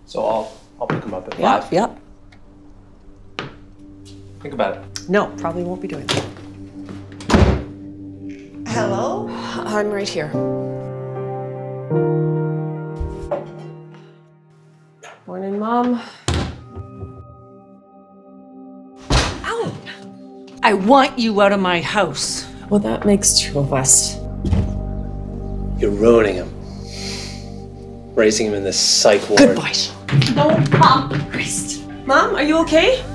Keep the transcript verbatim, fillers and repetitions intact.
So I'll I'll pick him up at Yep, five. yep. Think about it. No, probably won't be doing that. Hello? I'm right here. Morning, Mom. Ow! I want you out of my house. Well, that makes two of us. You're ruining him. Raising him in this psych ward. Good boy. No, Mom. Christ. Mom, are you okay?